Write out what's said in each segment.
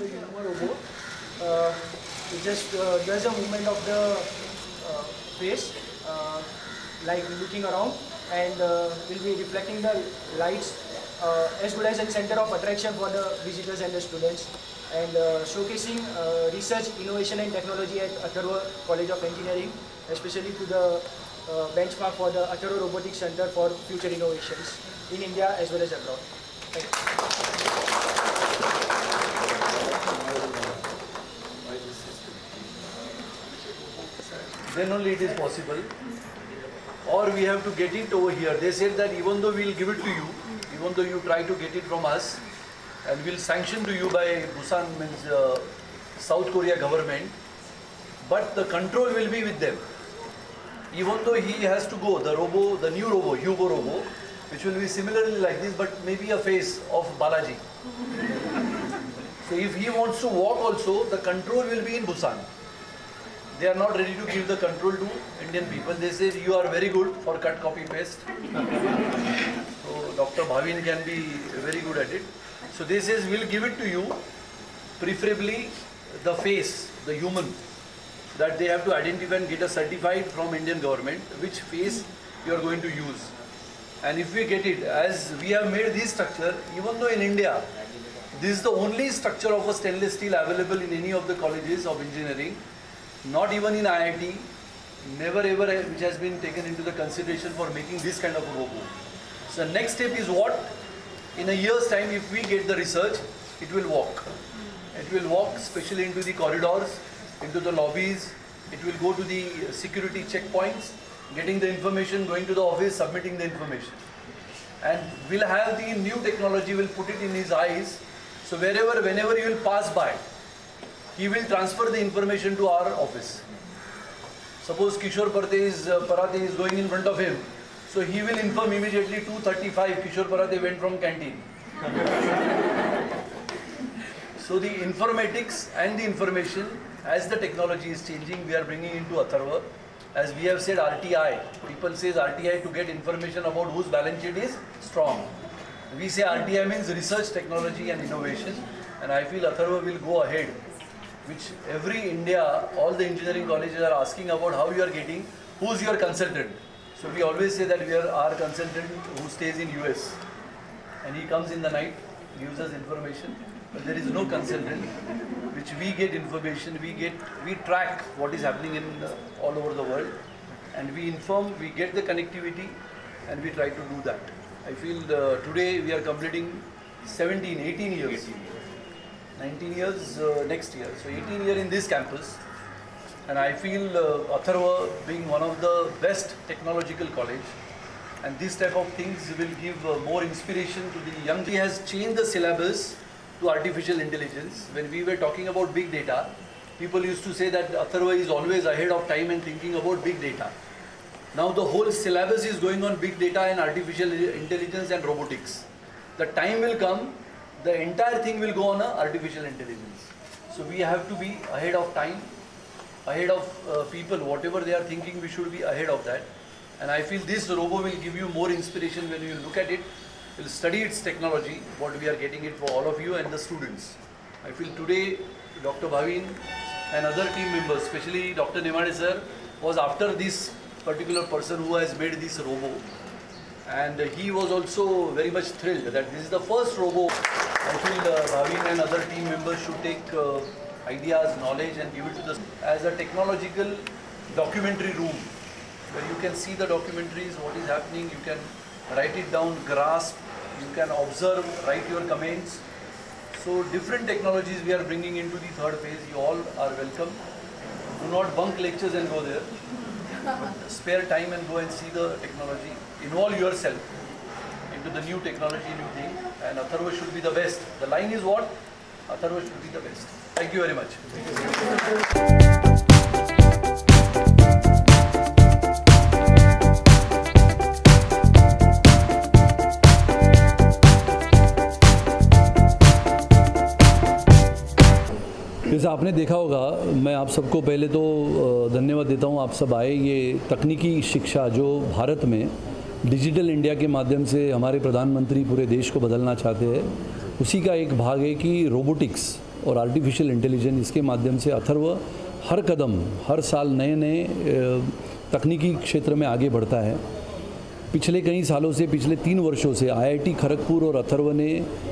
show you a robot. It just does a movement of the face, like looking around, and will be reflecting the lights as good as a center of attraction for the visitors and the students, and showcasing research, innovation and technology at Atharva College of Engineering, especially to the benchmark for the Atharva Robotics Center for future innovations in India as well as abroad. Thank you. Then only it is possible. Or we have to get it over here. They said that even though we will give it to you, even though you try to get it from us, and we'll sanction to you by Busan, means South Korea government, but the control will be with them. Even though he has to go, the robo, the new robo, Hugo robo, which will be similarly like this, but maybe a face of Balaji. So if he wants to walk also, the control will be in Busan. They are not ready to give the control to Indian people. They say you are very good for cut, copy, paste. So Dr. Bhavin can be very good at it. So they says we'll give it to you, preferably the face, the human, that they have to identify and get a certified from Indian government which face you are going to use. And if we get it, as we have made this structure, even though in India, this is the only structure of a stainless steel available in any of the colleges of engineering, not even in IIT, never ever which has been taken into the consideration for making this kind of a robo. So the next step is what? In a year's time, if we get the research, it will walk. It will walk especially into the corridors, into the lobbies, it will go to the security checkpoints, getting the information, going to the office, submitting the information. And we'll have the new technology, we'll put it in his eyes, so wherever, whenever you will pass by, he will transfer the information to our office. Suppose Kishore Parate is going in front of him, so he will inform immediately 2:35 Kishore Parate went from canteen. So the informatics and the information, as the technology is changing, we are bringing into Atharva. As we have said, RTI, people says RTI to get information about whose balance sheet is strong. We say RTI means research, technology and innovation, and I feel Atharva will go ahead, which every India, all the engineering colleges are asking about how you are getting, who's your consultant. So we always say that we are our consultant who stays in US, and he comes in the night, gives us information, but there is no consultant which we get information, we track what is happening in all over the world, and we inform, we get the connectivity, and we try to do that. I feel today we are completing 18 years. 19 years next year, so 18 years in this campus, and I feel Atharva being one of the best technological college, and this type of things will give more inspiration to the young. He has changed the syllabus to artificial intelligence. When we were talking about big data, people used to say that Atharva is always ahead of time and thinking about big data. Now the whole syllabus is going on big data and artificial intelligence and robotics. The time will come, the entire thing will go on artificial intelligence. So we have to be ahead of time, ahead of people, whatever they are thinking, we should be ahead of that. And I feel this robo will give you more inspiration when you look at it. You'll study its technology, what we are getting it for all of you and the students. I feel today Dr. Bhavin and other team members, especially Dr. Nemade sir, was after this particular person who has made this robo. And he was also very much thrilled that this is the first robo. I feel Bhavin and other team members should take ideas, knowledge and give it to the as a technological documentary room where you can see the documentaries, what is happening, you can write it down, grasp, you can observe, write your comments. So different technologies we are bringing into the third phase. You all are welcome. Do not bunk lectures and go there. But spare time and go and see the technology. Involve yourself into the new technology, new thing, and Atharva should be the best. The line is what? Atharva should be the best. Thank you very much. जैसे आपने देखा होगा, मैं आप सबको पहले तो धन्यवाद देता हूँ, आप सब आए। ये तकनीकी शिक्षा जो भारत में डिजिटल इंडिया के माध्यम से हमारे प्रधानमंत्री पूरे देश को बदलना चाहते हैं, उसी का एक भाग है कि रोबोटिक्स और आर्टिफिशियल इंटेलिजेंस, इसके माध्यम से अथर्व हर कदम, हर साल नए नए तकनीकी क्षेत्र में आगे बढ़ता है। पिछले कई सालों से, पिछले 3 वर्षों से IIT खड़गपुर और अथर्व ने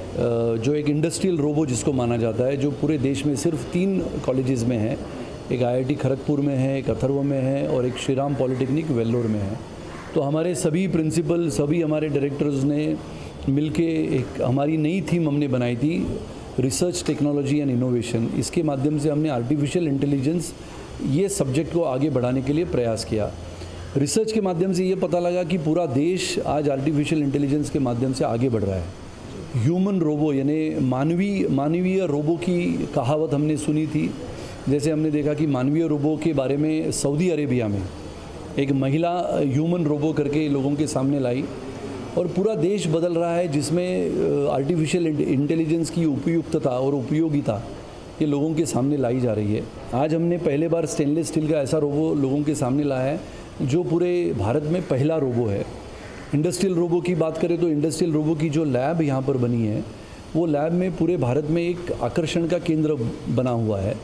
जो एक इंडस्ट्रियल रोबो जिसको माना जाता है, जो पूरे देश में सिर्फ 3 कॉलेजेस में है, एक IIT खड़गपुर में है, एक अथर्व में है और एक श्री राम पॉलिटेक्निक वेल्लोर में है। तो हमारे सभी प्रिंसिपल, सभी हमारे डायरेक्टर्स ने मिलके एक हमारी नई थीम हमने बनाई थी, रिसर्च टेक्नोलॉजी एंड इनोवेशन। इसके माध्यम से हमने आर्टिफिशियल इंटेलिजेंस ये सब्जेक्ट को आगे बढ़ाने के लिए प्रयास किया। रिसर्च के माध्यम से ये पता लगा कि पूरा देश आज आर्टिफिशियल इंटेलिजेंस के माध्यम से आगे बढ़ रहा है। ह्यूमन रोबो यानी मानवीय रोबो की कहावत हमने सुनी थी। जैसे हमने देखा कि मानवीय रोबो के बारे में सऊदी अरेबिया में एक महिला ह्यूमन रोबो करके लोगों के सामने लाई और पूरा देश बदल रहा है, जिसमें आर्टिफिशियल इंटेलिजेंस की उपयुक्तता और उपयोगिता ये लोगों के सामने लाई जा रही है। आज हमने पहले बार स्टेनलेस स्टील का ऐसा रोबो लोगों के सामने लाया है जो पूरे भारत में पहला रोबो है। इंडस्ट्रियल रोबो की बात करें तो इंडस्ट्रियल रोबो की जो लैब यहाँ पर बनी है, वो लैब में पूरे भारत में एक आकर्षण का केंद्र बना हुआ है।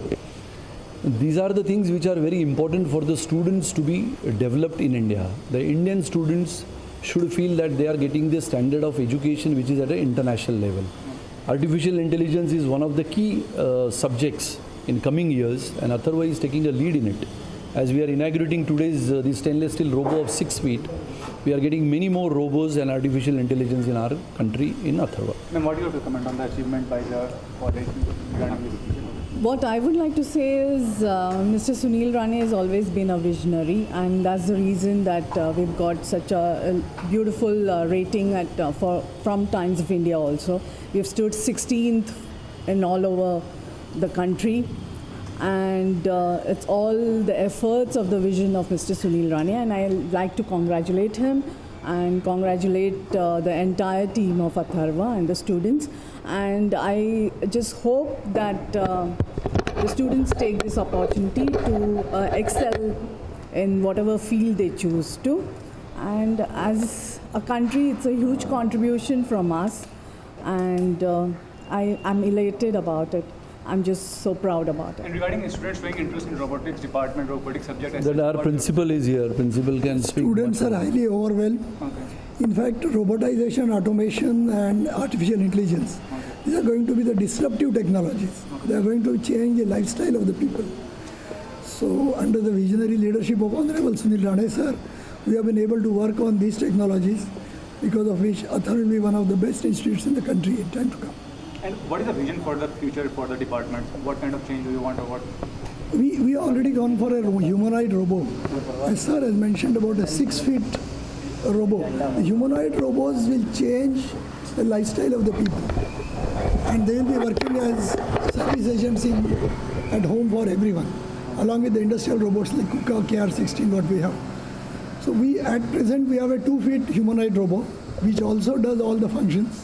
These are the things which are very important for the students to be developed in India. The Indian students should feel that they are getting the standard of education which is at an international level. Artificial intelligence is one of the key subjects in coming years, and Atharva is taking a lead in it. As we are inaugurating today's the stainless steel robo of 6 feet, we are getting many more robos and artificial intelligence in our country in Atharva. Ma'am, what do you have to comment on the achievement by the college regarding this? What I would like to say is Mr. Sunil Rane has always been a visionary, and that's the reason that we've got such a beautiful rating from Times of India also. We've stood 16th in all over the country, and it's all the efforts of the vision of Mr. Sunil Rane, and I like to congratulate him and congratulate the entire team of Atharva and the students. And I just hope that the students take this opportunity to excel in whatever field they choose to. And as a country, it's a huge contribution from us, and I'm elated about it. I'm just so proud about it. And regarding students showing interest in robotics department, robotics subject, That our principal is here. Principal can speak. Students are highly overwhelmed. Okay. In fact, robotization, automation and artificial intelligence, these are going to be the disruptive technologies. They are going to change the lifestyle of the people. So under the visionary leadership of Honorable Sunil Rane sir, we have been able to work on these technologies, because of which Atharva will be one of the best institutes in the country in time to come. And what is the vision for the future for the department? What kind of change do you want, or what? We already gone for a humanoid robo. As sir has mentioned about a 6 feet robo. The humanoid robots will change the lifestyle of the people, and they will be working as service agents at home for everyone, along with the industrial robots like KUKA, KR16 what we have. So at present we have a 2 feet humanoid robot which also does all the functions.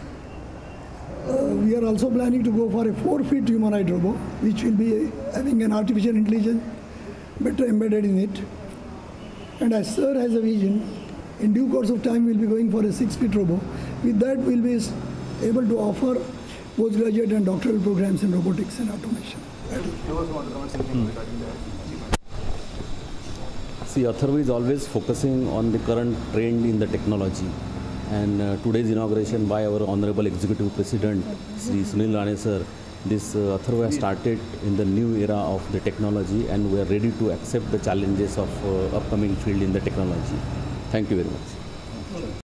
We are also planning to go for a 4 feet humanoid robot which will be having an artificial intelligence better embedded in it. And as sir has a vision, in due course of time we'll be going for a 6 feet robot. With that we'll be able to offer postgraduate and doctoral programs in robotics and automation. You also want to comment something regarding the achievement? See, Atharva is always focusing on the current trend in the technology. And today's inauguration by our Honorable Executive President, Sri Sunil Rane sir, this Atharva has started in the new era of the technology, and we are ready to accept the challenges of upcoming field in the technology. Thank you very much.